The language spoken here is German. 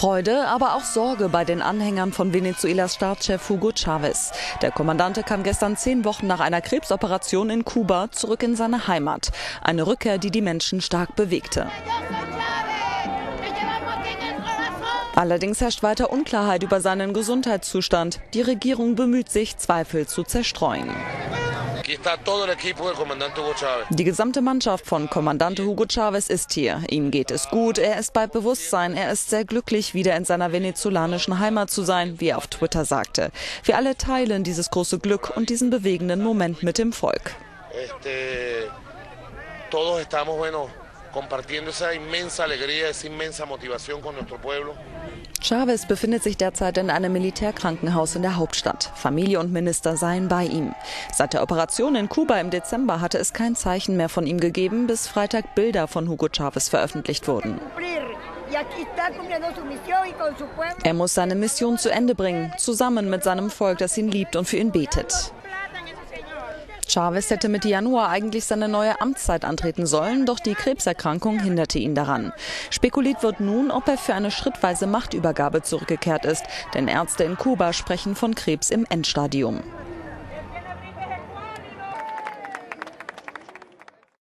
Freude, aber auch Sorge bei den Anhängern von Venezuelas Staatschef Hugo Chávez. Der Kommandante kam gestern 10 Wochen nach einer Krebsoperation in Kuba zurück in seine Heimat. Eine Rückkehr, die die Menschen stark bewegte. Allerdings herrscht weiter Unklarheit über seinen Gesundheitszustand. Die Regierung bemüht sich, Zweifel zu zerstreuen. Die gesamte Mannschaft von Kommandante Hugo Chávez ist hier. Ihm geht es gut, er ist bei Bewusstsein, er ist sehr glücklich, wieder in seiner venezolanischen Heimat zu sein, wie er auf Twitter sagte. Wir alle teilen dieses große Glück und diesen bewegenden Moment mit dem Volk. Chávez befindet sich derzeit in einem Militärkrankenhaus in der Hauptstadt. Familie und Minister seien bei ihm. Seit der Operation in Kuba im Dezember hatte es kein Zeichen mehr von ihm gegeben, bis Freitag Bilder von Hugo Chávez veröffentlicht wurden. Er muss seine Mission zu Ende bringen, zusammen mit seinem Volk, das ihn liebt und für ihn betet. Chávez hätte Mitte Januar eigentlich seine neue Amtszeit antreten sollen, doch die Krebserkrankung hinderte ihn daran. Spekuliert wird nun, ob er für eine schrittweise Machtübergabe zurückgekehrt ist, denn Ärzte in Kuba sprechen von Krebs im Endstadium.